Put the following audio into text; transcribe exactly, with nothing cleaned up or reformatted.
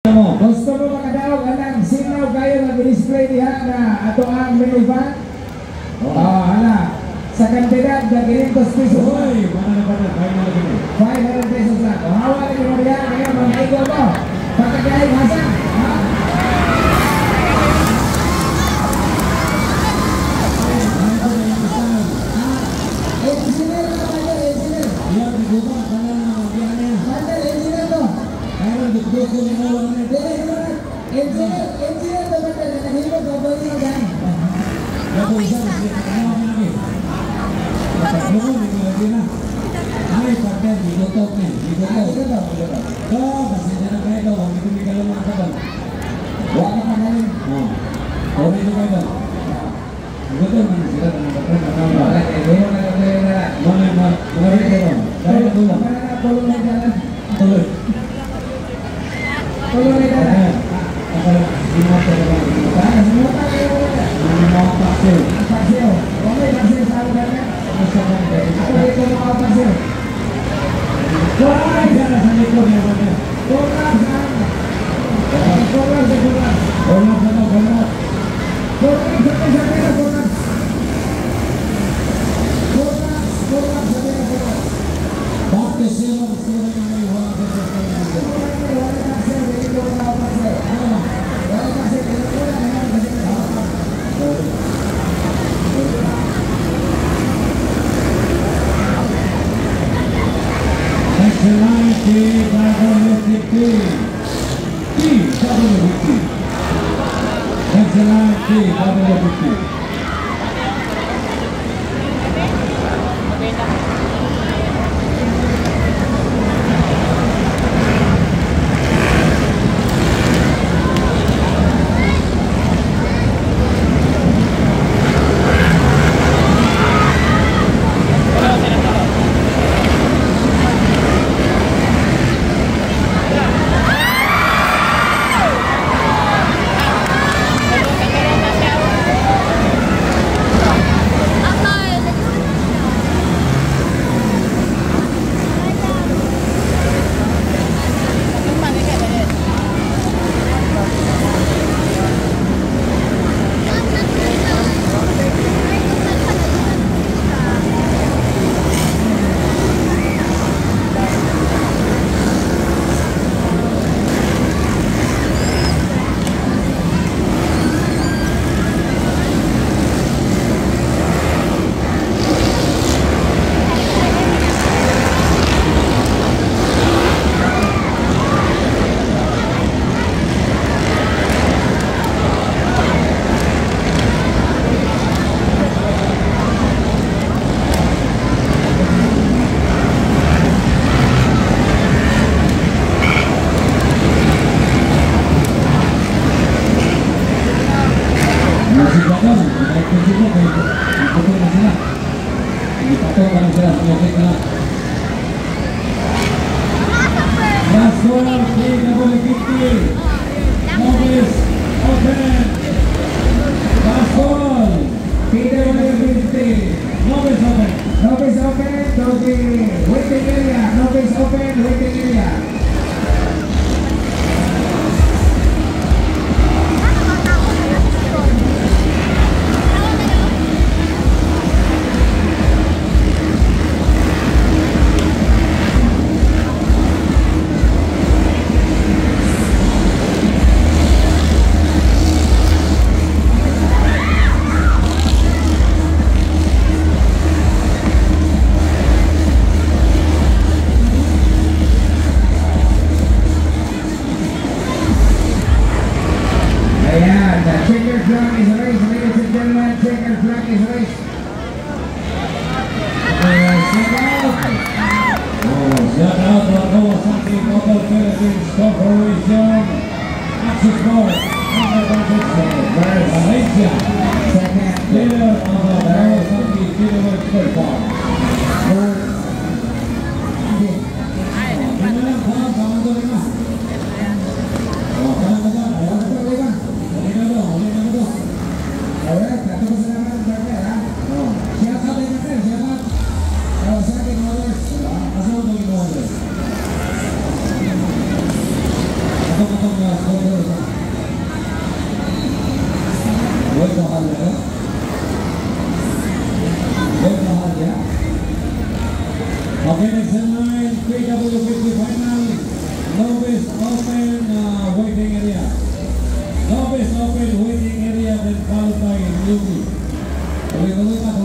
Gusto mo makadaog anang sinaw kayo nag-display diha na ato ang minivan? Oh, hala. Sa kandidat na kinintos pesos. Hoy, mana na ba na? five hundred pesos lang. O, hawa na yung mga ngayon, mga ikaw mo. Pagkakain, Hasan. Ha? Engineer na kayo, engineer. Yan, bubang, kanan na magbihan niya. Kanan, engineer to. Kaya dugdug ko yung ulo na ito. Engineer, engineer to ba tayo? Nakahilog, babalik mo dyan. Ako isa, ano ako lagi? Pagkakulong, hindi ko lagi na. Ay, partner, bigutok niya. Bigutok. Ito, kasi dyan ang kayo, huwag ito may kalong mga kaban. Huwag ka panayin. Oo. Huwag ito kayo. Bigutok man sila ng kapatid. Wala, eh, hindi mo na nagkaroon na. Mga mga mga rin Kaya na tulong. Tulong na dyan. Tuloy. Tulong na dyan. Kaya, ako lang, hindi mo sa mga Saan? Simutan kayo muna. mga mga paksyo. Ang pagsyo. Okay, pagsyo sa ako ganyan. Ako dito mga pagsyo. Ay, dyan na sa likod niya ba niya? Kurang saan? Kurang sa kurang. Wala sa mga wala. Kurang sa pisa pisa kurang. Kurang, kurang sa pisa kurang. Bakit siya gusto na yung may wala sa mga Wala wala pagsyo, dito mga pagsyo. Wala pagsyo, dito wala naman pagsyo. Excellent T W fifty. T W fifty. Excellent T W fifty. Masih gagal, naik kunci mo kay iputol na sila. Ipatol ka na sila, sumagit na. Last one, T W fifty. Novice, open. Last one, T W fifty. Novice open. Novice open to the waiting area. Novice open, waiting area. Ayan, the checker flag is raised, ladies and gentlemen, checker flag is raised. Uh, check out. Oh, shout out to Kawasaki Motor Philippines Corporation. Access Board, number one Malaysia. Second. Leader of the Kawasaki Silver Platform. Gimana kawan kawan tu lima? Oh, kawan kawan, kawan tu lima. Lima tu, lima tu. Alright, satu keselamatan berapa ya? Oh, Siapa yang kata? Siapa? Kawasaki Motors. asal tu lima tu. Atau atau kontrol sa. Boy mahal na. Boy mahal ya. Okay, next in line, K W fifty final, Novice Open uh, waiting area. Novice Open waiting area then followed by newbie. Okay,